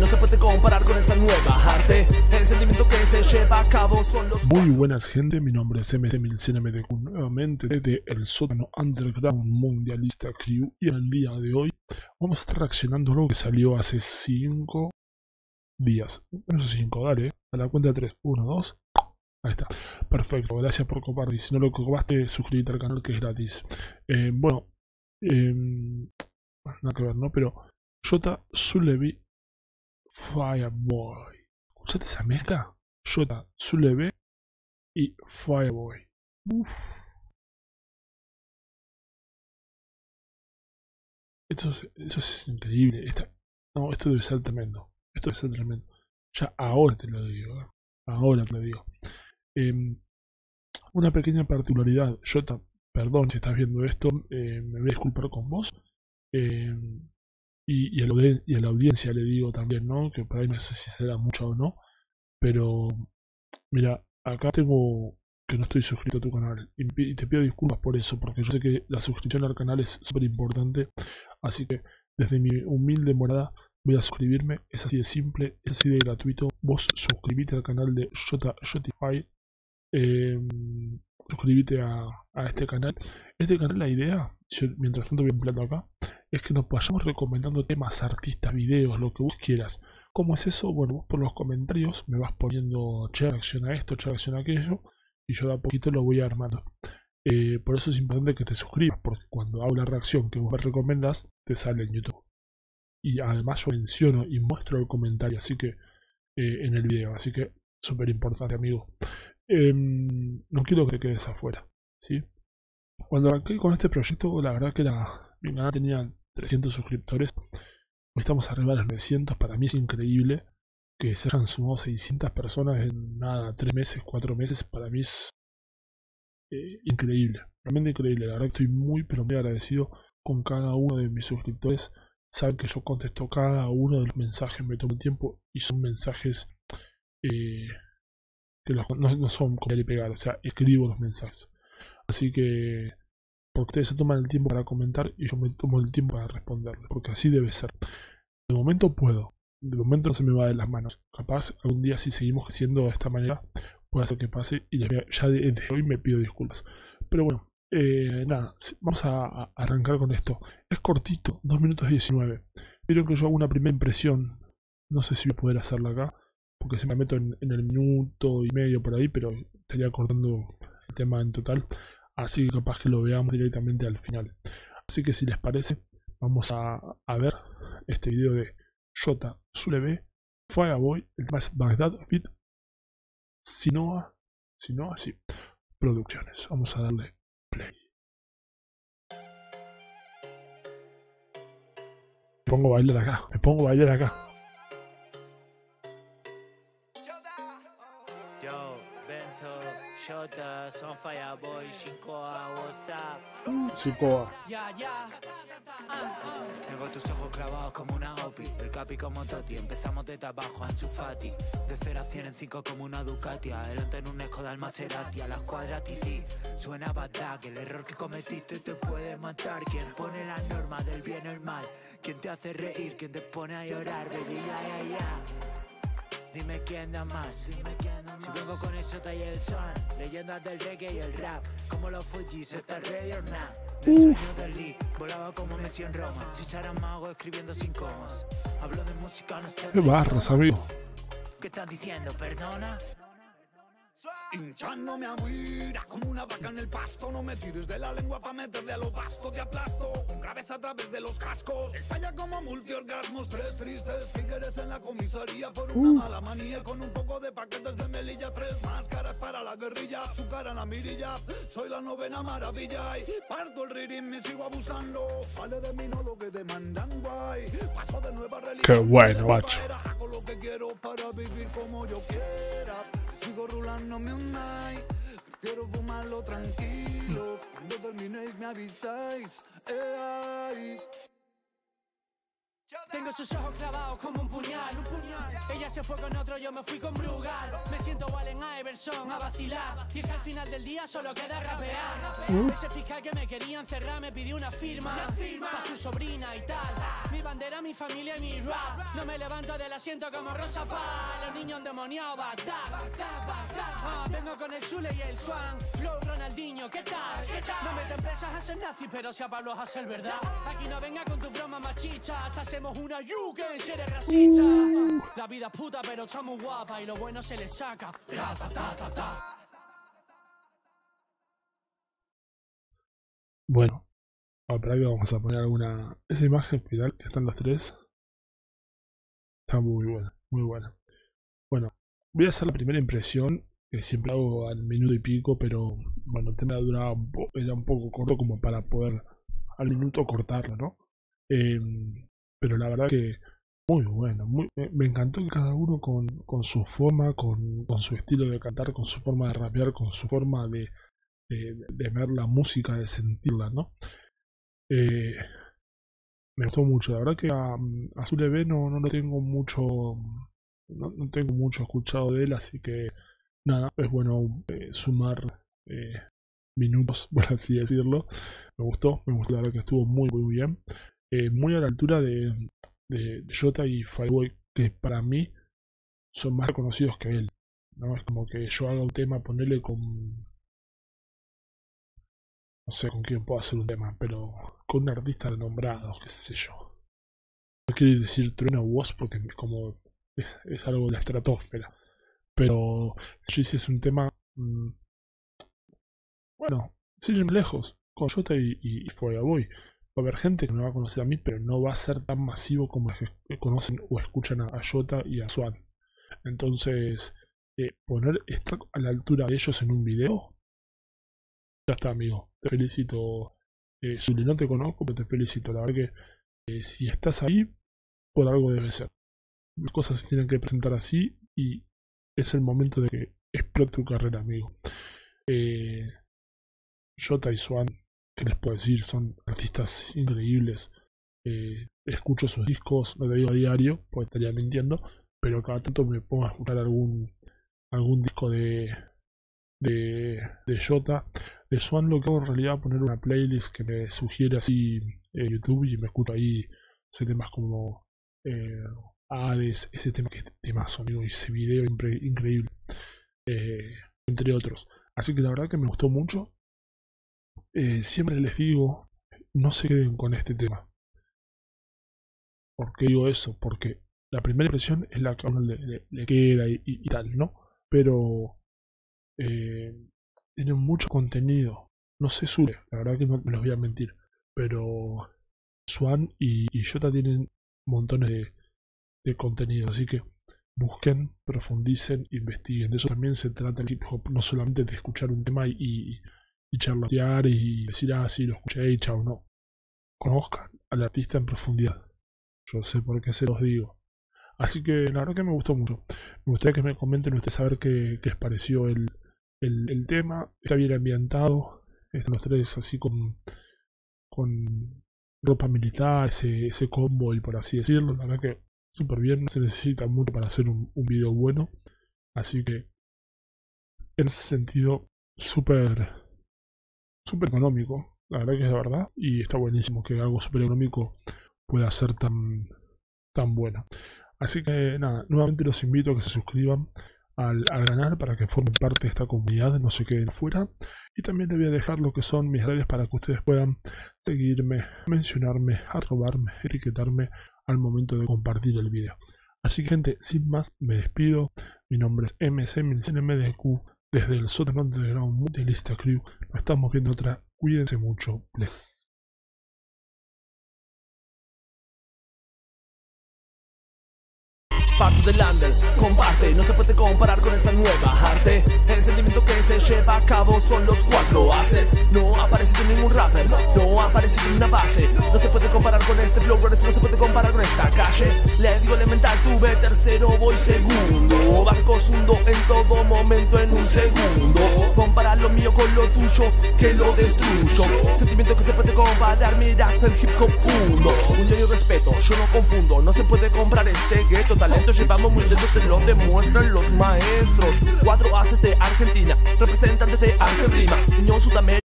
se puede comparar con esta nueva arte. El sentimiento que se lleva a cabo son los... Muy buenas gente, mi nombre es MC1000CNMDQ, nuevamente desde el sótano underground mundialista crew, y en el día de hoy vamos a estar reaccionando a algo que salió hace 5 días. No sé, 5, dale, a la cuenta de 3, 1, 2, ahí está, perfecto, gracias por compartir. Si no lo copaste, suscríbete al canal que es gratis. Bueno, nada que ver, ¿no? Pero Yota Zulevi Fireboy, ¿escuchaste esa mezcla? Yota Zulevi y Fireboy. Uff. Eso es increíble. Esto debe ser tremendo. Esto debe ser tremendo. Ya ahora te lo digo. Ahora te lo digo. Una pequeña particularidad. Yota, perdón si estás viendo esto. Me voy a disculpar con vos. Y a la audiencia le digo también, ¿no? Que por ahí no sé si será mucho o no. Pero, mira, acá tengo que no estoy suscrito a tu canal y te pido disculpas por eso, porque yo sé que la suscripción al canal es súper importante, así que desde mi humilde morada voy a suscribirme. Es así de simple, es así de gratuito. Vos suscribite al canal de Yotify, suscribite a este canal. La idea, yo mientras tanto voy empleando acá, es que nos vayamos recomendando temas, artistas, videos, lo que vos quieras. ¿Cómo es eso? Bueno, vos por los comentarios me vas poniendo, che, reacciona a esto, che, reacciona a aquello, y yo de a poquito lo voy armando. Por eso es importante que te suscribas, porque cuando hago la reacción que vos me recomendas, te sale en YouTube. Y además yo menciono y muestro el comentario, así que en el video, así que súper importante, amigo. No quiero que te quedes afuera, ¿sí? Cuando arranqué con este proyecto, la verdad que mi canal tenía 300 suscriptores. Hoy estamos arriba de los 900, para mí es increíble que se hayan sumado 600 personas en nada, 3 meses, 4 meses, para mí es increíble, realmente increíble. La verdad que estoy muy pero muy agradecido con cada uno de mis suscriptores. Saben que yo contesto cada uno de los mensajes, me tomo el tiempo y son mensajes que no son copiar y pegar, o sea, escribo los mensajes. Así que, porque ustedes se toman el tiempo para comentar y yo me tomo el tiempo para responderles, porque así debe ser. De momento puedo, de momento no se me va de las manos. Capaz algún día, si seguimos creciendo de esta manera, puede hacer que pase y ya desde hoy me pido disculpas. Pero bueno, nada, vamos a arrancar con esto. Es cortito, 2 minutos 19. Vieron que yo hago una primera impresión, no sé si voy a poder hacerla acá, porque se me meto en el minuto y medio por ahí, pero estaría cortando el tema en total. Así que capaz que lo veamos directamente al final. Así que si les parece, vamos a ver este video de Yota Zulevi Fireboy. El tema es Bagdad Fit Sinoa sí, Producciones. Vamos a darle play. Me pongo a bailar acá. Yota, son Fireboy, Shinkoa, WhatsApp. Sikoa. Tengo tus ojos clavados como una OPI, el capi como Toti, empezamos desde abajo, Ansu Fati. De 0 a 100 en 5 como una Ducati, adelante en un Skoda al Maserati, a las cuadras Titi. Suena Bagdad, que el error que cometiste te puede matar. Quien pone las normas del bien o el mal, quien te hace reír, quien te pone a llorar, baby, ya. Dime quién da más, Si vengo con el Yota y el son, leyendas del reggae y el rap, como los Fujis, ¿estás ready or not? Del sueño del Lee, volaba como Messi en Roma, soy Saramago escribiendo sin comas, hablo de música, no sé. Qué barras, amigo. ¿Qué estás diciendo? ¿Perdona? Hinchándome a huir como una vaca en el pasto. No me tires de la lengua pa' meterle a lo vasto. Te aplasto con cabeza a través de los cascos. Falla como multiorgasmos. 3 tristes tigres en la comisaría por una mala manía. Con un poco de paquetes de Melilla. 3 máscaras para la guerrilla. Su cara en la mirilla. Soy la 9ª maravilla. Y parto el ritmo y sigo abusando. Sale de mí no lo que demandan, guay. Paso de nueva religión. Qué bueno, macho. Hago lo que quiero para vivir como yo quiera. Sigo rulándome un night, prefiero fumarlo tranquilo. Cuando terminéis me avisáis. Tengo sus ojos clavados como un puñal, Ella se fue con otro, yo me fui con Brugal. Me siento Allen Iverson a vacilar. Y es que al final del día solo queda rapear. Ese fiscal que me quería encerrar me pidió una firma para su sobrina y tal. Mi bandera, mi familia y mi rap. No me levanto del asiento como Rosa Paz. Los niños endemoniados, vengo con el Zule y el Swan. Flow Ronaldinho, ¿qué tal? No meten presas a ser nazi, pero si a Pablo a ser verdad. Aquí no venga con tu broma machicha. Hasta hacemos una yuque si eres racista. La vida es puta, pero está muy guapa y lo bueno se le saca. Bueno, para que vamos a poner alguna... Esa imagen final que están los tres está muy buena, muy buena. Bueno, voy a hacer la primera impresión, que siempre hago al minuto y pico, pero bueno, el tema duraba era un poco corto como para poder al minuto cortarlo, ¿no? Pero la verdad que muy bueno, me encantó que cada uno con su forma, con su estilo de cantar, con su forma de rapear, con su forma de ver la música, de sentirla, ¿no? Me gustó mucho. La verdad que a Zule B no lo tengo mucho, no tengo mucho escuchado de él, así que nada, es bueno sumar minutos, por así decirlo. Me gustó, la verdad que estuvo muy bien. Muy a la altura de Jota y Fireboy, que para mí son más reconocidos que él, ¿no? Es como que yo haga un tema, ponerle con... No sé con quién puedo hacer un tema, pero con un artista renombrado, qué sé yo. No quiero decir Trueno Woz porque como es algo de la estratosfera. Pero si yo hiciese un tema... bueno, sin ir lejos, con Jota y Fireboy. Va a haber gente que me va a conocer a mí, pero no va a ser tan masivo como los que conocen o escuchan a Jota y a Swan. Entonces, estar a la altura de ellos en un video, ya está, amigo. Te felicito. Zule, no te conozco, pero te felicito. La verdad que si estás ahí, por algo debe ser. Las cosas se tienen que presentar así y es el momento de que explote tu carrera, amigo. Jota y Swan, ¿qué les puedo decir? Son artistas increíbles. Escucho sus discos, no te digo a diario, porque estaría mintiendo, pero cada tanto me pongo a escuchar algún disco de Jota. De Swan lo que hago en realidad es poner una playlist que me sugiere así YouTube y me escucho ahí temas como Hades, ese tema que es temazo, amigo, y ese video increíble, entre otros. Así que la verdad que me gustó mucho. Siempre les digo, no se queden con este tema. ¿Por qué digo eso? Porque la primera impresión es la que a uno le queda y tal, ¿no? Pero tienen mucho contenido. No sé Zule, la verdad que no me los voy a mentir, pero Swan y Jota tienen montones de contenido, así que busquen, profundicen, investiguen. De eso también se trata el hip hop, no solamente de escuchar un tema y charlatear y decir, ah, sí, lo escuché y chao, no. Conozcan al artista en profundidad. Yo sé por qué se los digo. Así que la verdad que me gustó mucho. Me gustaría que me comenten ustedes saber qué les pareció el tema. Está bien ambientado. Están los tres así con ropa militar, ese combo y por así decirlo. La verdad que súper bien. No se necesita mucho para hacer un video bueno. Así que en ese sentido súper económico. La verdad que es la verdad. Y está buenísimo que algo súper económico pueda ser tan bueno. Así que nada, nuevamente los invito a que se suscriban al canal para que formen parte de esta comunidad, no se queden fuera. Y también les voy a dejar lo que son mis redes para que ustedes puedan seguirme, mencionarme, arrobarme, etiquetarme al momento de compartir el video. Así que gente, sin más, me despido. Mi nombre es MDQ desde el sótano underground Multilista Crew. Nos estamos viendo otra. Cuídense mucho. Bless. Parte del under, comparte, no se puede comparar con esta nueva arte. El sentimiento que se lleva a cabo son los cuatro haces. No ha aparecido ningún rapper, no ha aparecido una base. No se puede comparar con este flow, no se puede comparar con esta calle. Le digo elemental, tuve tercero, voy segundo. Barcos hundo en todo momento en un segundo. Compara lo mío con lo tuyo, que lo destruyo. Sentimiento que se puede comparar, mira el hip hop fundo. Unión y respeto, yo no confundo. No se puede comprar este gueto, talento llevamos muy lejos, te lo demuestran los maestros. 4 haces de Argentina, representantes de Argentina, Unión Sudamericana.